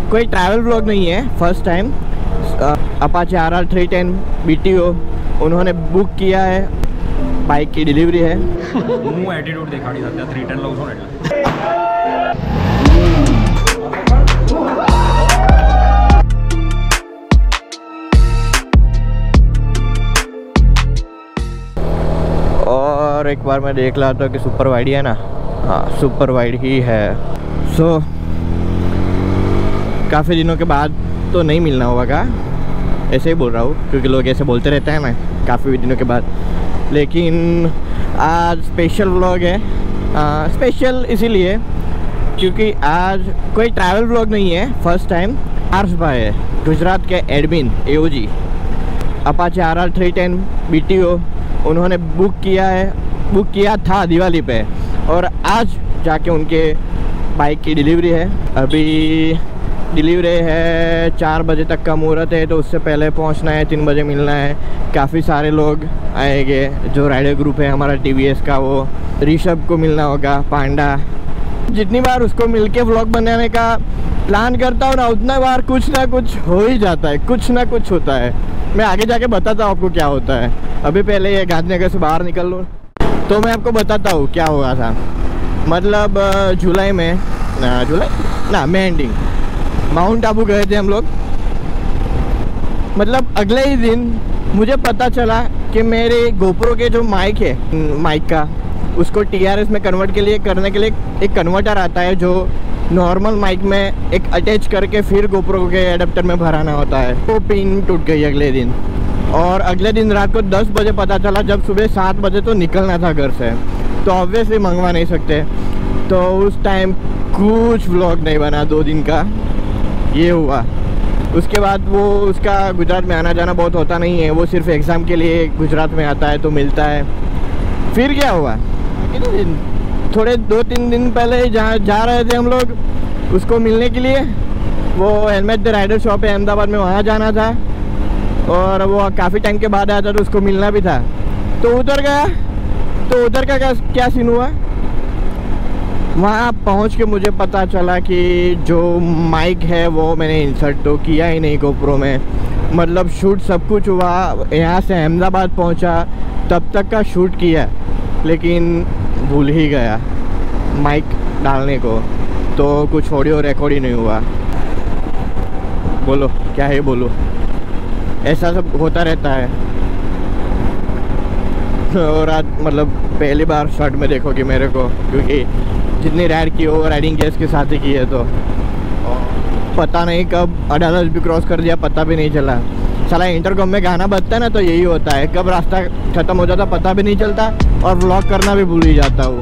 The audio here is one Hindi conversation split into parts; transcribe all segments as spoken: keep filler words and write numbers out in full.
कोई ट्रैवल व्लॉग नहीं है, first time Apache R R three ten B T O उन्होंने बुक किया है, बाइक की डिलीवरी है। હું એટીટ્યુડ દેખાડી સત્યા थ्री टेन લઉં છું ને એટલે और एक बार मैं देख रहा था कि सुपर वाइड है ना, हाँ सुपर वाइड ही है। सो so, काफ़ी दिनों के बाद तो नहीं मिलना होगा, ऐसे ही बोल रहा हूँ क्योंकि लोग ऐसे बोलते रहते हैं ना काफ़ी दिनों के बाद। लेकिन आज स्पेशल व्लॉग है, आ, स्पेशल इसीलिए क्योंकि आज कोई ट्रैवल व्लॉग नहीं है, फर्स्ट टाइम हर्ष भाई है गुजरात के admin A O G Apache R R three ten B T O उन्होंने बुक किया है, बुक किया था दिवाली पे, और आज जाके उनके बाइक की डिलीवरी है। अभी डिलीवरी है, चार बजे तक का मुहूर्त है, तो उससे पहले पहुंचना है, तीन बजे मिलना है। काफ़ी सारे लोग आएंगे, जो राइडर ग्रुप है हमारा टी वी एस का, वो ऋषभ को मिलना होगा, पांडा। जितनी बार उसको मिलके व्लॉग बनाने का प्लान करता हूँ ना, उतना बार कुछ ना कुछ हो ही जाता है, कुछ ना कुछ होता है। मैं आगे जाके बताता हूँ आपको क्या होता है। अभी पहले ये गांधीनगर से बाहर निकल लूँ तो मैं आपको बताता हूँ क्या हुआ था। मतलब जुलाई में ना जुलाई ना मई एंडिंग माउंट आबू गए थे हम लोग। मतलब अगले ही दिन मुझे पता चला कि मेरे गोप्रो के जो माइक है, माइक का उसको टी आर एस में कन्वर्ट के लिए करने के लिए एक कन्वर्टर आता है जो नॉर्मल माइक में एक अटैच करके फिर गोप्रो के एडाप्टर में भराना होता है। वो पिन टूट गई अगले दिन, और अगले दिन रात को दस बजे पता चला, जब सुबह सात बजे तो निकलना था घर से, तो ऑब्वियसली मंगवा नहीं सकते। तो उस टाइम कुछ व्लॉग नहीं बना दो दिन का, ये हुआ। उसके बाद वो उसका गुजरात में आना जाना बहुत होता नहीं है, वो सिर्फ एग्ज़ाम के लिए गुजरात में आता है तो मिलता है। फिर क्या हुआ, थोड़े दो तीन दिन पहले जहाँ जा रहे थे हम लोग उसको मिलने के लिए, वो हेलमेट द राइडर शॉप है अहमदाबाद में, वहाँ जाना था, और वो काफ़ी टाइम के बाद आया था तो उसको मिलना भी था। तो उधर गया, तो उधर का क्या क्या सीन हुआ, वहाँ पहुँच के मुझे पता चला कि जो माइक है वो मैंने इंसर्ट तो किया ही नहीं गोप्रो में। मतलब शूट सब कुछ हुआ, यहाँ से अहमदाबाद पहुँचा तब तक का शूट किया, लेकिन भूल ही गया माइक डालने को, तो कुछ ऑडियो रिकॉर्ड ही नहीं हुआ। बोलो क्या है, बोलो, ऐसा सब होता रहता है। और आज मतलब पहली बार शॉट में देखोगे मेरे को, क्योंकि जितनी राइड की वो राइडिंग गेस्ट के साथ ही की है, तो पता नहीं कब अडालज भी क्रॉस कर दिया, पता भी नहीं चला। साला इंटरकॉम में गाना बजता है ना, तो यही होता है, कब रास्ता ख़त्म हो जाता पता भी नहीं चलता, और व्लॉग करना भी भूल ही जाता हूँ।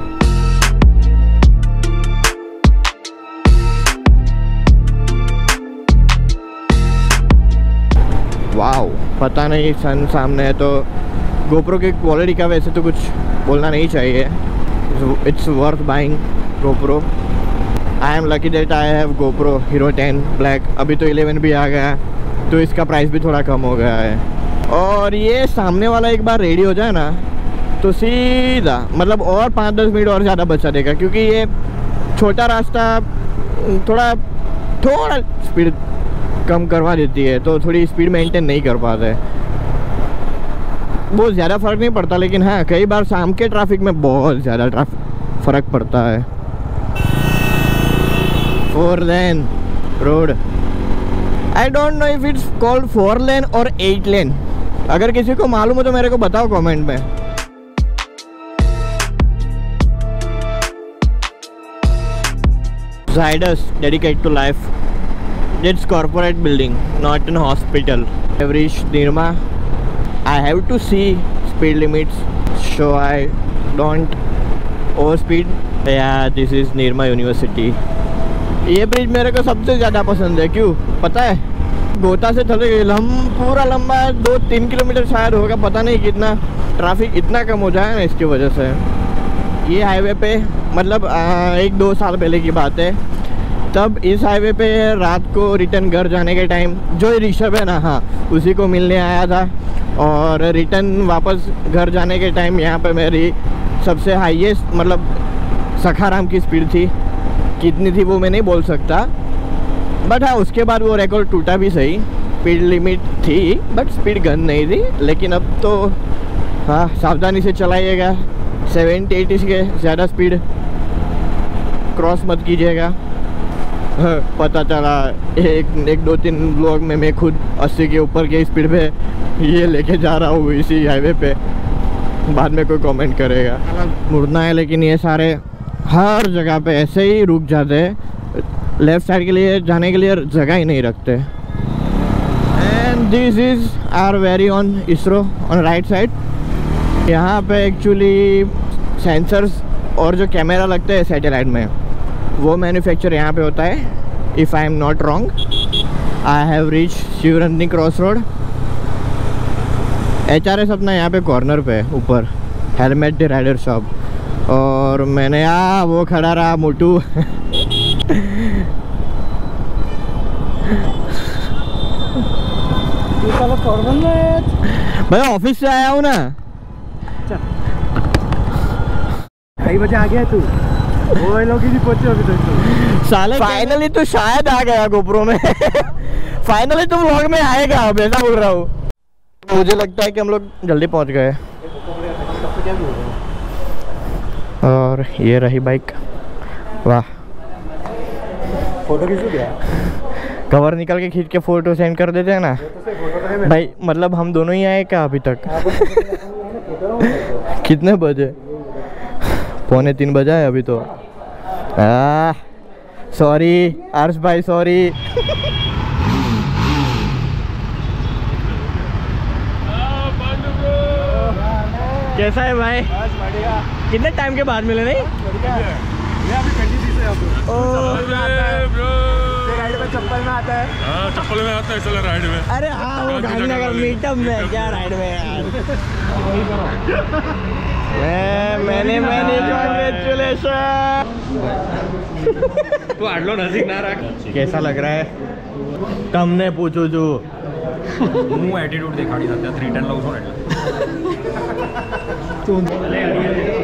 वाओ, पता नहीं सन सामने है तो गोप्रो की क्वालिटी का वैसे तो कुछ बोलना नहीं चाहिए, it's worth buying GoPro. I am lucky that I have GoPro Hero ten black. अभी तो इलेवन भी आ गया, तो इसका प्राइस भी थोड़ा कम हो गया है। और ये सामने वाला एक बार रेडी हो जाए ना तो सीधा मतलब और पाँच दस मिनट और ज़्यादा बचा देगा, क्योंकि ये छोटा रास्ता थोड़ा थोड़ा स्पीड कम करवा देती है, तो थोड़ी स्पीड मेंटेन नहीं कर पाते। बहुत ज़्यादा फ़र्क नहीं पड़ता, लेकिन हाँ कई बार शाम के ट्रैफिक में बहुत ज़्यादा ट्रैफिक फ़र्क पड़ता है। Four lane road, I don't know if it's called four lane और एट लेन। अगर किसी को मालूम हो तो मेरे को बताओ कमेंट में। Zydus dedicated to life. It's corporate building, not an hospital. I've reached Nirma. I have to see speed limits, so I don't overspeed. Yeah, this is Nirma University. ये ब्रिज मेरे को सबसे ज़्यादा पसंद है, क्यों पता है? गोता से चले गए हम पूरा लंबा दो तीन किलोमीटर शायद होगा, पता नहीं कितना। ट्रैफिक इतना कम हो जाए ना इसकी वजह से। ये हाईवे पे मतलब आ, एक दो साल पहले की बात है, तब इस हाईवे पे रात को रिटर्न घर जाने के टाइम जो ऋषभ है ना, हाँ उसी को मिलने आया था, और रिटर्न वापस घर जाने के टाइम यहाँ पे मेरी सबसे हाईएस्ट मतलब सखाराम की स्पीड थी। कितनी थी वो मैं नहीं बोल सकता, बट हाँ उसके बाद वो रिकॉर्ड टूटा भी सही। स्पीड लिमिट थी बट स्पीड गन नहीं थी। लेकिन अब तो हाँ सावधानी से चलाइएगा, सेवेंटी एटी के ज़्यादा स्पीड क्रॉस मत कीजिएगा। हाँ, पता चला एक एक दो तीन ब्लॉग में मैं खुद अस्सी के ऊपर के स्पीड पे ये लेके जा रहा हूँ इसी हाईवे पे, बाद में कोई कमेंट करेगा। मुड़ना है लेकिन ये सारे हर जगह पे ऐसे ही रुक जाते हैं, लेफ्ट साइड के लिए जाने के लिए जगह ही नहीं रखते। And this is are very on ISRO on right side. यहाँ पे एक्चुअली सेंसर्स और जो कैमरा लगते हैं सैटेलाइट में वो मैन्युफैक्चर यहाँ पे होता है। If I am not wrong. I have reach Shivranjani cross road. H R S अपना यहाँ पे कॉर्नर पे ऊपर हेलमेट द राइडर शॉप। और मैंने आ वो खड़ा रहा मोटू भाई ऑफिस से आया हूँ ना। कई बजे आ गया तू? वो लोग ही नहीं पहुंचे अभी तक। साले फाइनली तो शायद आ गया गोप्रो में फाइनली तो व्लॉग में आएगा अब, ऐसा बोल रहा हूँ। मुझे लगता है कि हम लोग जल्दी पहुंच गए। और ये रही बाइक। वाह, फोटो खींच दिया। कवर निकाल के खींच के फोटो सेंड कर देते हैं ना भाई। मतलब हम दोनों ही आए क्या अभी तक? कितने बजे? पौने तीन बजा है अभी तो। आ सॉरी आर्श भाई, सॉरी। कैसा है भाई? कितने टाइम के बाद मिले नहीं? राइड में चप्पल में आता है। हाँ चप्पल में आता है चलो राइड में। अरे हाँ वो गांधीनगर मीटअप में क्या राइड में यार। मैं मैंने मैंने कॉन्ग्रेचुलेशन। तू आडलो नजीक ना रख। कैसा लग रहा है? तुमने पूछो जो હું એટીટ્યુડ દેખાડી શકતા થ્રી ટેન લઉં છું એટલે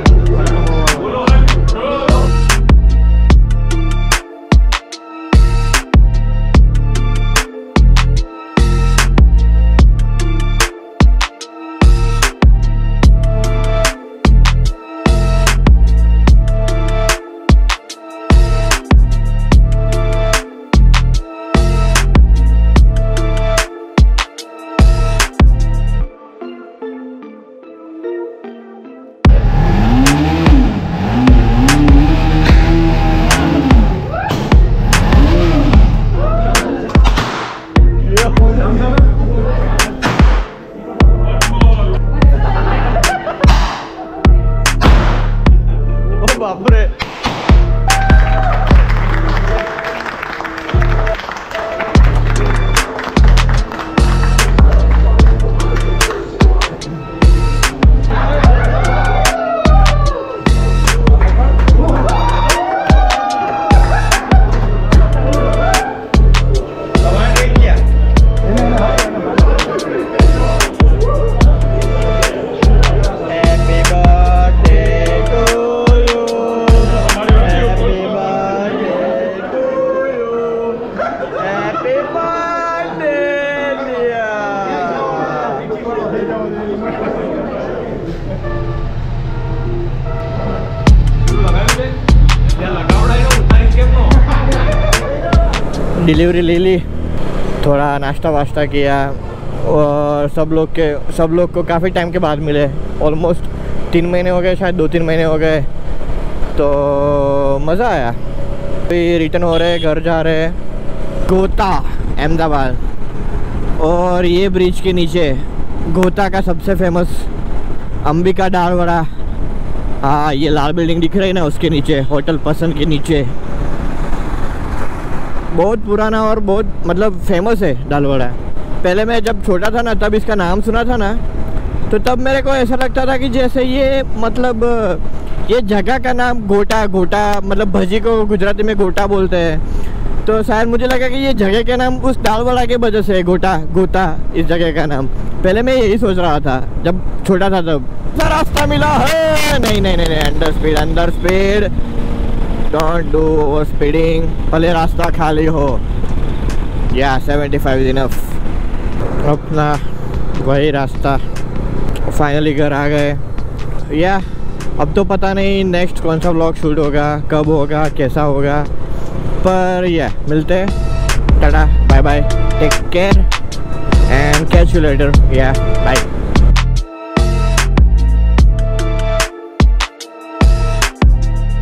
डिलीवरी ले ली, थोड़ा नाश्ता वाश्ता किया और सब लोग के सब लोग को काफ़ी टाइम के बाद मिले। ऑलमोस्ट तीन महीने हो गए, शायद दो तीन महीने हो गए, तो मज़ा आया। फिर रिटर्न हो रहे, घर जा रहे, गोता अहमदाबाद। और ये ब्रिज के नीचे गोता का सबसे फेमस अंबिका दाल वड़ा। हाँ ये लाल बिल्डिंग दिख रही है ना, उसके नीचे होटल पसंद के नीचे। बहुत पुराना और बहुत मतलब फेमस है दाल वड़ा। पहले मैं जब छोटा था ना तब इसका नाम सुना था ना, तो तब मेरे को ऐसा लगता था कि जैसे ये मतलब ये जगह का नाम गोटा गोटा मतलब भजी को गुजराती में गोटा बोलते हैं। तो शायद मुझे लगा कि ये जगह का नाम उस दाल वड़ा के वजह से गोटा गोता इस जगह का नाम। पहले मैं यही सोच रहा था जब छोटा था तब। रास्ता मिला है, नहीं नहीं नहीं under speed under speed, don't do over speeding, भले रास्ता खाली हो। या सेवेंटी फाइव इज इनफ। अपना वही रास्ता, फाइनली घर आ गए। या अब तो पता नहीं नेक्स्ट कौन सा व्लॉग शूट होगा, कब होगा, कैसा होगा, पर या मिलते हैं। Tata, bye bye, take care and catch you later. या बाय।